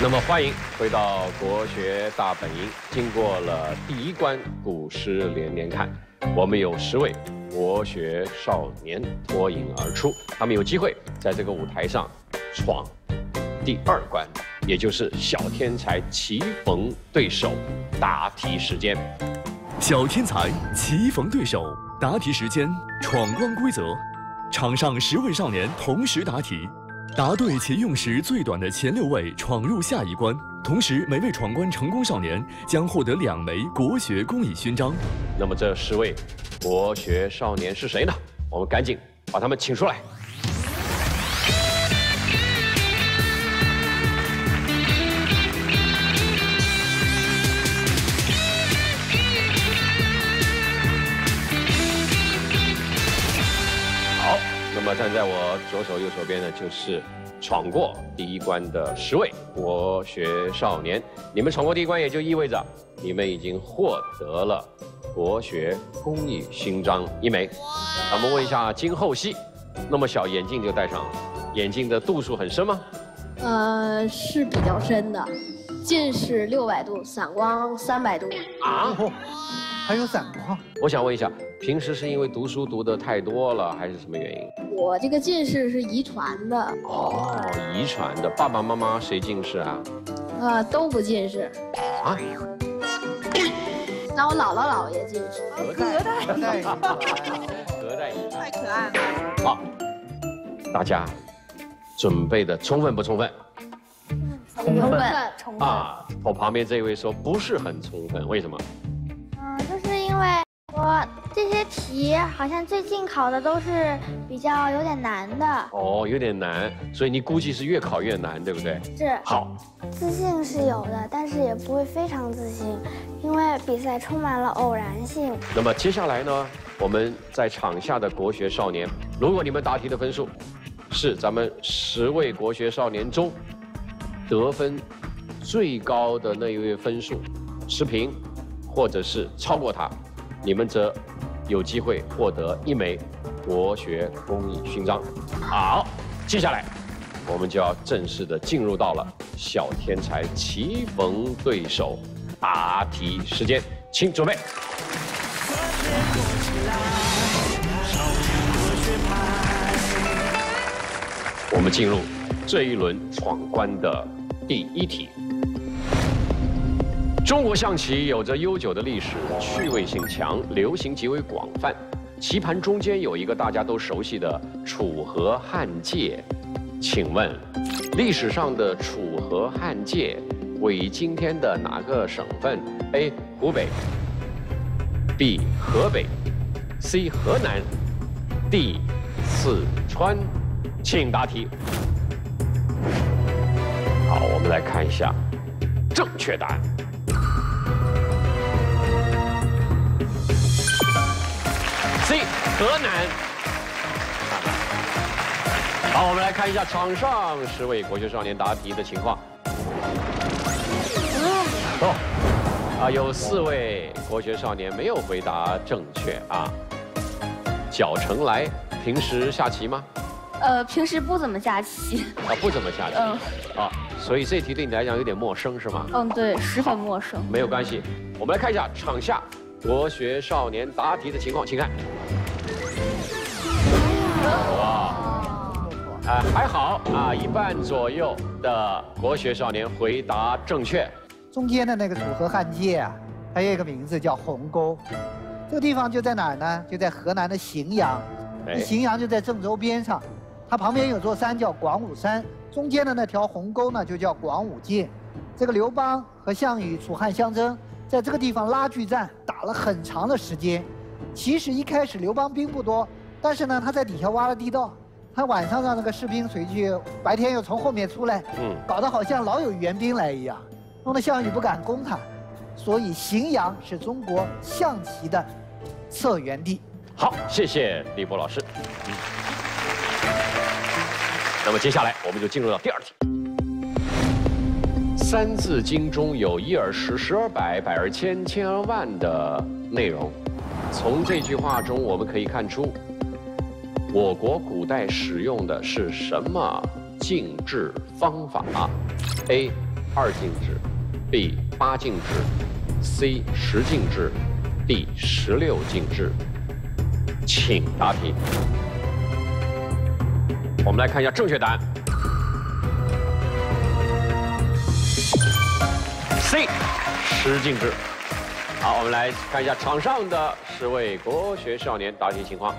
那么欢迎回到国学大本营。经过了第一关古诗连连看，我们有10位国学少年脱颖而出，他们有机会在这个舞台上闯第2关，也就是小天才棋逢对手答题时间。 小天才棋逢对手答题时间，闯关规则：场上10位少年同时答题。 答对且用时最短的前6位闯入下一关，同时每位闯关成功少年将获得2枚国学公益勋章。 那么这10位国学少年是谁呢？我们赶紧把他们请出来。好，那么站在我左手右手边呢，就是闯过第1关的10位国学少年。你们闯过第1关，也就意味着你们已经获得了国学公益勋章1枚。那么问一下金厚熙，那么小眼镜就戴上了，眼镜的度数很深吗？ 是比较深的，近视600度，散光300度。 啊？ 还有散光？ 我想问一下，平时是因为读书读得太多了，还是什么原因？ 我这个近视是遗传的。 哦，遗传的，爸爸妈妈谁近视啊？ 都不近视。 啊？ 那我姥姥姥爷近视。 隔代遗传， 隔代遗传， 太可爱了。 好，大家准备的充分不充分？ 充分。 啊，我旁边这位说不是很充分，为什么？ 就是因为我这些题好像最近考的都是比较有点难的。 哦，有点难，所以你估计是越考越难，对不对？ 是。 好， 自信是有的，但是也不会非常自信，因为比赛充满了偶然性。 那么接下来呢，我们在场下的国学少年，如果你们答题的分数是咱们10位国学少年中得分最高的那一位分数持平，或者是超过他，你们则有机会获得1枚国学公益勋章。好，接下来我们就要正式的进入到了小天才棋逢对手答题时间，请准备。我们进入这一轮闯关的第1题。中国象棋有着悠久的历史，趣味性强，流行极为广泛。棋盘中间有一个大家都熟悉的楚河汉界，请问，历史上的楚河汉界位于今天的哪个省份 ？A. 湖北 ，B. 河北 ，C. 河南 ，D. 四川。请答题。好，我们来看一下正确答案。C. 河南。好，我们来看一下场上10位国学少年答题的情况。有4位国学少年没有回答正确啊。脚程来，平时下棋吗？ 平时不怎么下棋。 不怎么下棋。所以这题对你来讲有点陌生是吗？ 对，十分陌生。 没有关系，我们来看一下场下国学少年答题的情况，请看。哇，还好啊，一半左右的国学少年回答正确。 中间的那个楚河汉界啊，还有一个名字叫鸿沟，这个地方就在哪儿呢？就在河南的荥阳，荥阳就在郑州边上，它旁边有座山叫广武山，中间的那条鸿沟呢就叫广武界。这个刘邦和项羽楚汉相争，在这个地方拉锯战打了很长的时间。其实一开始刘邦兵不多，但是呢他在底下挖了地道，他晚上让那个士兵回去，白天又从后面出来，搞得好像老有援兵来一样，弄得项羽不敢攻他。所以荥阳是中国象棋的策源地。 好，谢谢李波老师。那么接下来我们就进入到第2题。《三字经》中有一而十，十而百，百而千，千而万的内容。从这句话中我们可以看出，我国古代使用的是什么静制方法 ？A. 2进制 ，B 8进制 ，C 10进制 ，D 16进制。请答题。我们来看一下正确答案。C 10进制。好，我们来看一下场上的10位国学少年答题情况。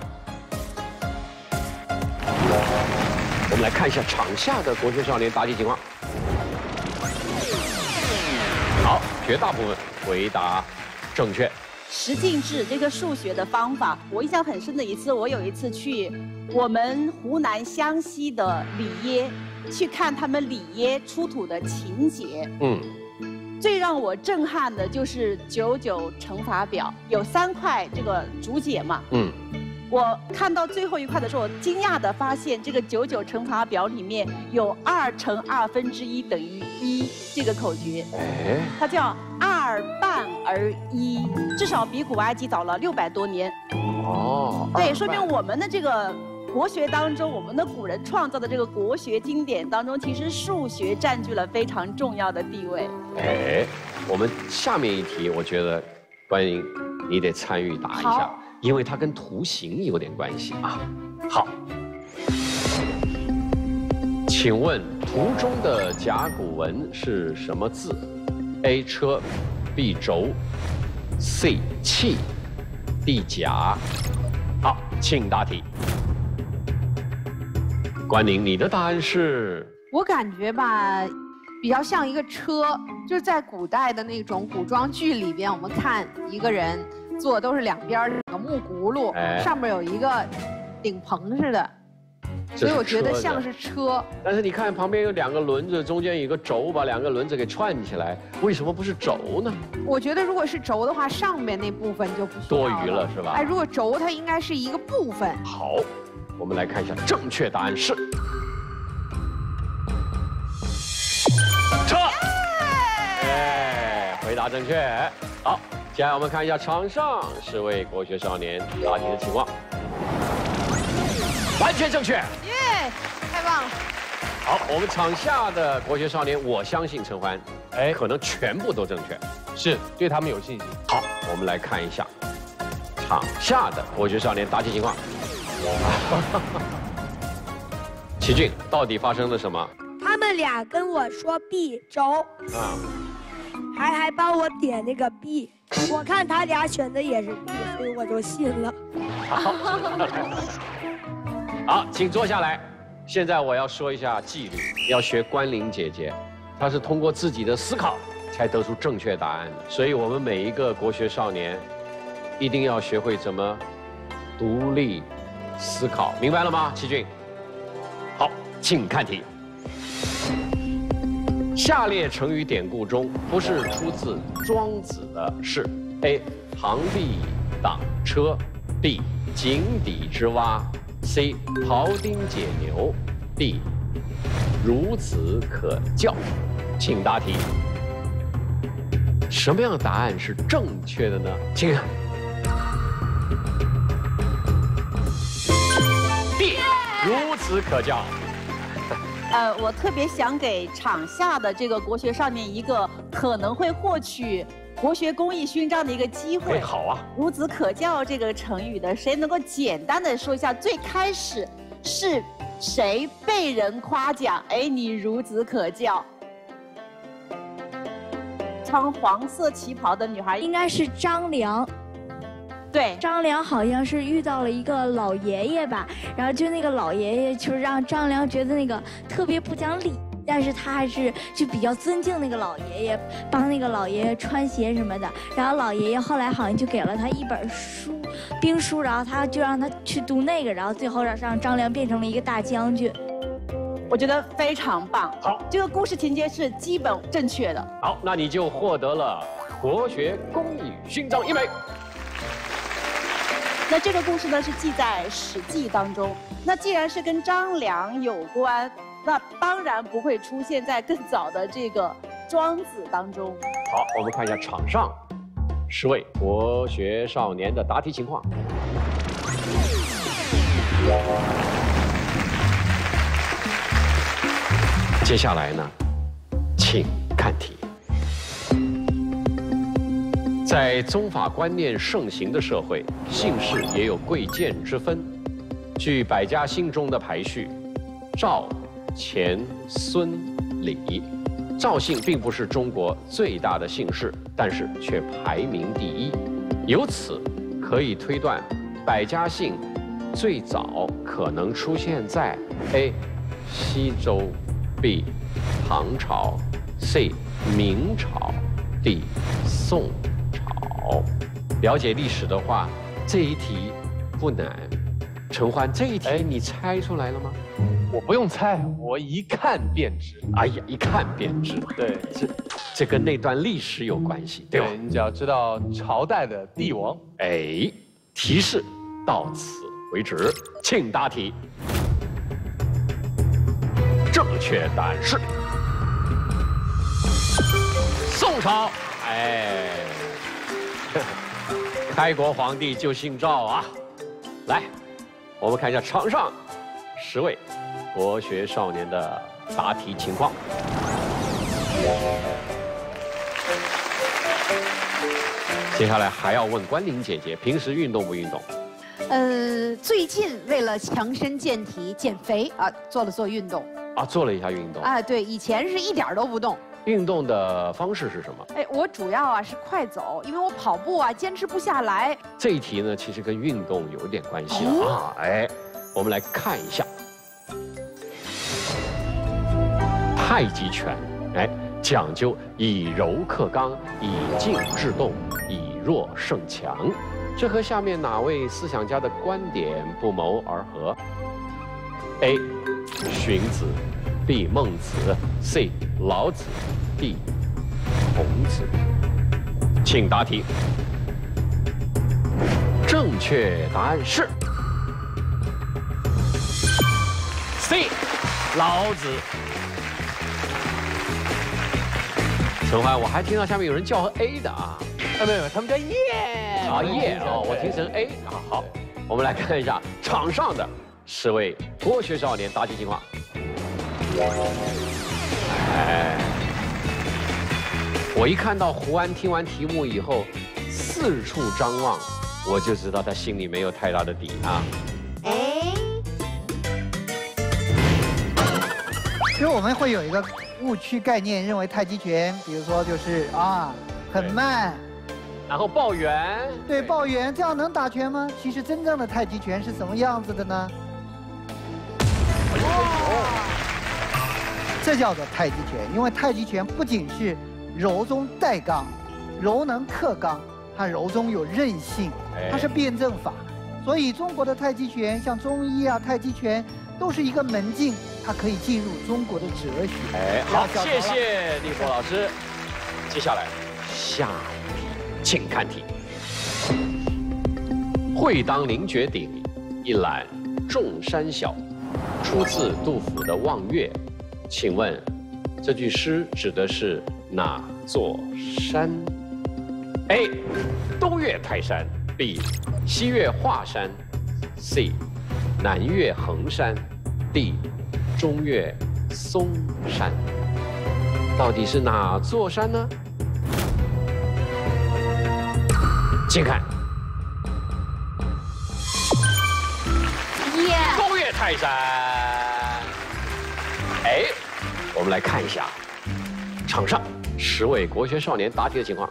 我们来看一下场下的国学少年答题情况。好，绝大部分回答正确。 10进制这个数学的方法，我印象很深的一次，我有一次去我们湖南湘西的里耶，去看他们里耶出土的秦节。最让我震撼的就是99乘法表，有3块这个竹节嘛。我看到最后一块的时候，我惊讶地发现这个99乘法表里面有2乘1/2等于1这个口诀，它叫2半而1，至少比古埃及早了600多年。对，说明我们的这个国学当中，我们的古人创造的这个国学经典当中，其实数学占据了非常重要的地位。 我们下面一题，我觉得关颖你得参与答一下。因为它跟图形有点关系啊。好，请问图中的甲骨文是什么字 ？A 车 ，B 轴 ，C 器 ，D 甲。好，请答题。关宁，你的答案是？ 我感觉吧，比较像一个车，就是在古代的那种古装剧里边，我们看一个人。坐都是2边2个木轱辘，上面有一个顶棚似的，所以我觉得像是车。 但是你看旁边有2个轮子，中间有一个轴，把2个轮子给串起来，为什么不是轴呢？ 我觉得如果是轴的话，上面那部分就不需要多余了，是吧？ 如果轴它应该是一个部分。 好，我们来看一下正确答案是车。回答正确。好。接下来我们看一下场上10位国学少年答题的情况，完全正确， 耶，太棒了！ 好，我们场下的国学少年，我相信陈欢，可能全部都正确， 是对他们有信心。 好，我们来看一下场下的国学少年答题情况。齐俊，到底发生了什么？ 他们俩跟我说 B 轴还帮我点那个 B。我看他俩选的也是 B， 所以我就信了。 好，请坐下来。现在我要说一下纪律，要学关玲姐姐，她是通过自己的思考才得出正确答案的。所以我们每一个国学少年，一定要学会怎么独立思考，明白了吗？齐俊。好，请看题。下列成语典故中不是出自庄子的是 ：A. 螳臂挡车 ，B. 井底之蛙 ，C. 庖丁解牛 ，D. 孺子可教。请答题。什么样的答案是正确的呢？请看。D. 孺子可教。 我特别想给场下的这个国学少年一个可能会获取国学公益勋章的一个机会。 好啊！ 孺子可教这个成语的，谁能够简单的说一下最开始是谁被人夸奖？你孺子可教。穿黄色旗袍的女孩应该是张良。 对， 张良好像是遇到了一个老爷爷吧，然后就那个老爷爷就让张良觉得那个特别不讲理，但是他还是就比较尊敬那个老爷爷，帮那个老爷爷穿鞋什么的。然后老爷爷后来好像就给了他一本书，兵书，然后他就让他去读那个，然后最后让张良变成了一个大将军。 我觉得非常棒。 好， 这个故事情节是基本正确的。 好，那你就获得了国学公益勋章1枚。 那这个故事呢是记在《史记》当中。那既然是跟张良有关，那当然不会出现在更早的这个庄子当中。 好，我们看一下场上10位国学少年的答题情况。接下来呢，请看。 看题。在宗法观念盛行的社会，姓氏也有贵贱之分。据百家姓中的排序，赵、钱、孙、李，赵姓并不是中国最大的姓氏，但是却排名第一。由此可以推断，百家姓最早可能出现在 A. 西周 B. 唐朝 C. 明朝 D. 宋朝。了解历史的话，这一题不难。陈欢，这一题你猜出来了吗？ 我不用猜，我一看便知。 哎呀，一看便知。 对， 这跟那段历史有关系，对吧？ 你只要知道朝代的帝王。 哎，提示到此为止，请答题。正确答案是宋朝。哎，开国皇帝就姓赵啊！来，我们看一下场上10位国学少年的答题情况。接下来还要问关玲姐姐，平时运动不运动？ 最近为了强身健体、减肥啊，做运动。 啊，做了一下运动。 啊，对，以前是一点都不动。 运动的方式是什么？ 哎，我主要是快走，因为我跑步坚持不下来。 这一题呢，其实跟运动有点关系了啊。哎，我们来看一下太极拳。哎，讲究以柔克刚，以静制动，以弱胜强。这和下面哪位思想家的观点不谋而合 ？A. 荀子 B. 孟子 C. 老子 D. 孔子。请答题。正确答案是 C. 老子。陈欢，我还听到下面有人叫 A 的啊。 没有，他们叫叶啊叶哦，我听成 A 啊。好，我们来看一下场上的10位国学少年答题情况。哎，我一看到胡安听完题目以后四处张望，我就知道他心里没有太大的底啊。 其实我们会有一个误区概念，认为太极拳，比如说就是很慢。 然后抱圆， 对，抱圆，这样能打拳吗？其实真正的太极拳是什么样子的呢？这叫做太极拳，因为太极拳不仅是柔中带刚，柔能克刚，它柔中有韧性，它是辩证法。所以中国的太极拳，像中医啊、太极拳，都是一个门径，它可以进入中国的哲学。 哎，好，谢谢立波老师。接下来下一题，请看题。会当凌绝顶，一览众山小，出自杜甫的《望岳》。请问这句诗指的是哪座山 ？A. 东岳泰山 B. 西岳华山 C. 南岳衡山 D. 中岳嵩山。到底是哪座山呢？请看，东岳泰山。哎，我们来看一下场上10位国学少年答题的情况。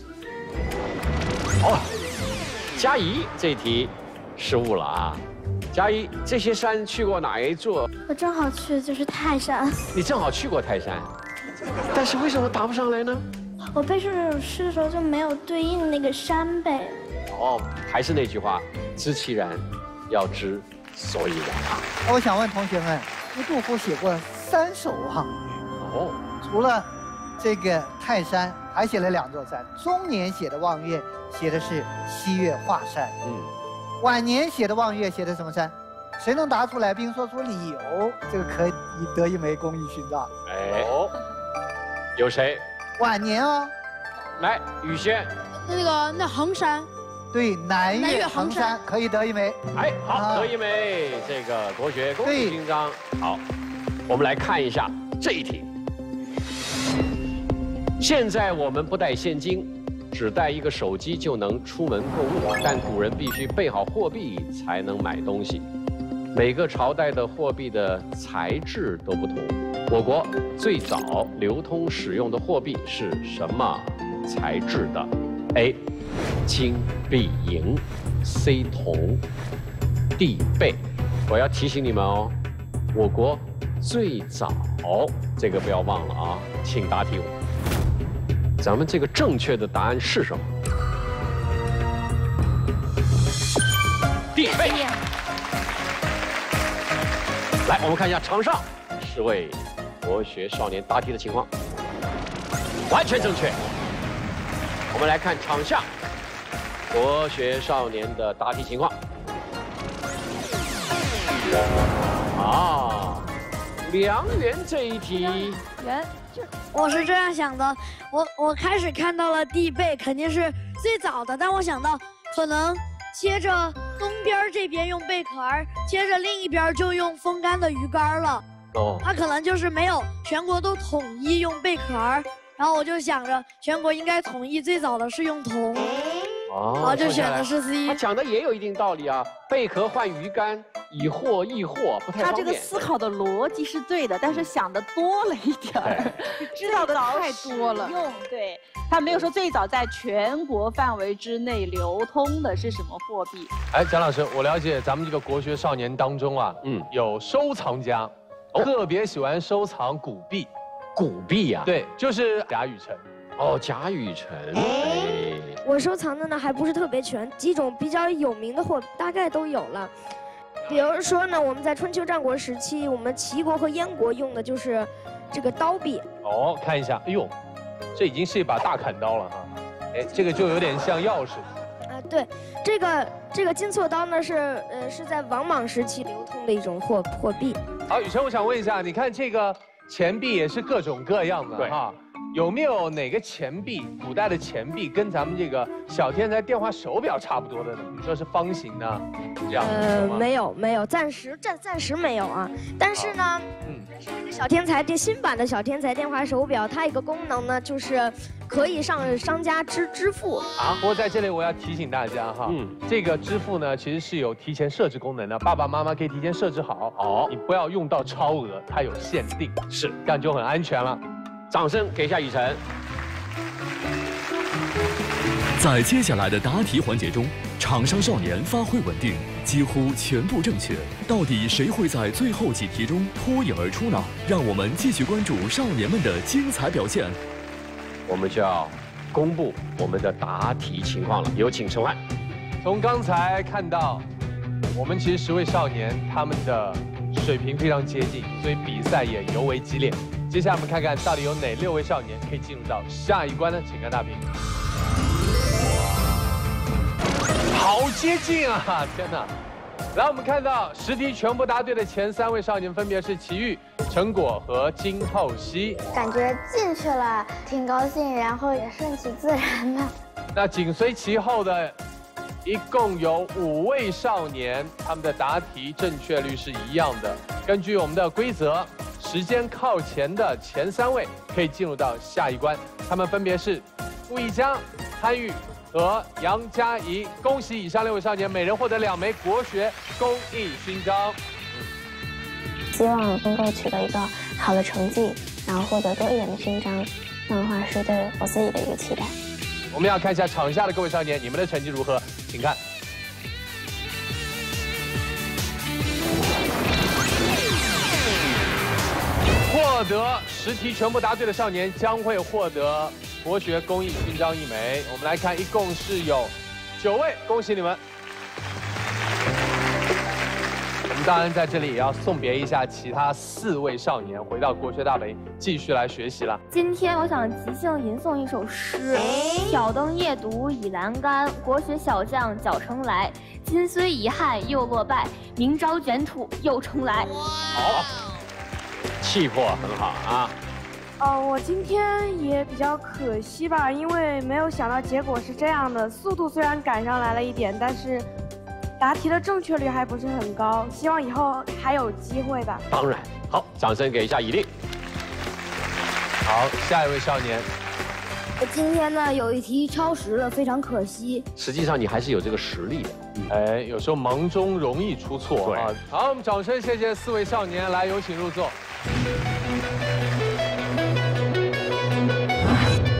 好，嘉怡这题失误了啊！嘉怡，这些山去过哪一座？ 我正好去的就是泰山。 你正好去过泰山，但是为什么答不上来呢？ 我背这首诗的时候就没有对应那个山背。 哦，还是那句话，知其然，要知所以然啊。 我想问同学们，杜甫写过3首望岳， 哦， 除了这个泰山，还写了2座山。中年写的望岳写的是西岳华山，晚年写的望岳写的什么山？谁能答出来并说出理由，这个可以得一枚公益勋章。 哎，有谁？ 晚年哦， 来，宇轩。 那衡山。 对，南岳衡山可以得一枚。 哎，好，得一枚这个国学公益勋章。好，我们来看一下这一题。 现在我们不带现金，只带一个手机就能出门购物，但古人必须备好货币才能买东西。每个朝代的货币的材质都不同。我国最早流通使用的货币是什么材质的 ？A. 金 B. 银 C. 铜 D. 贝。我要提醒你们哦，我国最早这个不要忘了啊，请答题。咱们这个正确的答案是什么？地贝。来，我们看一下场上10位国学少年答题的情况，完全正确。我们来看场下国学少年的答题情况。梁元这一题， 我是这样想的，我开始看到了地贝肯定是最早的，但我想到可能接着东边这边用贝壳儿，接着另一边就用风干的鱼干了。它可能就是没有全国都统一用贝壳儿，然后我就想着全国应该统一最早的是用铜，然后就选的是 C。 他讲的也有一定道理啊，贝壳换鱼干，以货易货，不太方便。 他这个思考的逻辑是对的，但是想的多了一点儿，知道的太多了。对，他没有说最早在全国范围之内流通的是什么货币。 哎，蒋老师，我了解咱们这个国学少年当中啊，有收藏家，特别喜欢收藏古币。 古币呀？ 对，就是贾雨辰。 哦，贾雨辰。哎， 我收藏的呢还不是特别全，几种比较有名的货币大概都有了。比如说呢，我们在春秋战国时期，我们齐国和燕国用的就是这个刀币。 哦，看一下，哎呦，这已经是一把大砍刀了哈。哎，这个就有点像钥匙。 对，这个金错刀呢是在王莽时期流通的一种货币。 好，雨辰，我想问一下，你看这个钱币也是各种各样的哈。有没有哪个钱币，古代的钱币跟咱们这个小天才电话手表差不多的呢？比如说是方形的，这样没有，暂时没有啊。但是呢，这个小天才新版的小天才电话手表，它一个功能呢，就是可以上商家支付啊。不过在这里我要提醒大家哈，这个支付呢其实是有提前设置功能的，爸爸妈妈可以提前设置好，你不要用到超额，它有限定，是这样就很安全了。 掌声给一下雨辰。 在接下来的答题环节中，场上少年发挥稳定，几乎全部正确。到底谁会在最后几题中脱颖而出呢？让我们继续关注少年们的精彩表现。 我们就要公布我们的答题情况了，有请陈汉。 从刚才看到，我们其实10位少年他们的水平非常接近，所以比赛也尤为激烈。接下来我们看看到底有哪6位少年可以进入到下一关呢？请看大屏。好接近啊！天哪！来，我们看到10题全部答对的前3位少年分别是齐豫、陈果和金厚熙。 感觉进去了，挺高兴，然后也顺其自然的。 那紧随其后的，一共有5位少年，他们的答题正确率是一样的。根据我们的规则，时间靠前的前3位可以进入到下一关，他们分别是傅艺江、潘玉和杨佳怡。恭喜以上6位少年，每人获得2枚国学公益勋章。 希望能够取得一个好的成绩，然后获得多一点的勋章，这样的话是对我自己的一个期待。 我们要看一下场下的各位少年，你们的成绩如何？请看。获得10题全部答对的少年将会获得国学公益勋章1枚。我们来看，一共是有9位，恭喜你们！我们当然在这里也要送别一下其他4位少年，回到国学大北继续来学习了。 今天我想即兴吟诵一首诗：挑灯夜读倚栏杆，国学小将脚程来。今虽遗憾又落败，明朝卷土又重来。 好。气魄很好啊！ 我今天也比较可惜吧，因为没有想到结果是这样的。速度虽然赶上来了一点，但是答题的正确率还不是很高。希望以后还有机会吧。 当然，好，掌声给一下以令。 好，下一位少年， 我今天呢有一题超时了，非常可惜。 实际上你还是有这个实力的。 哎，有时候忙中容易出错啊。好，我们掌声谢谢4位少年，来有请入座。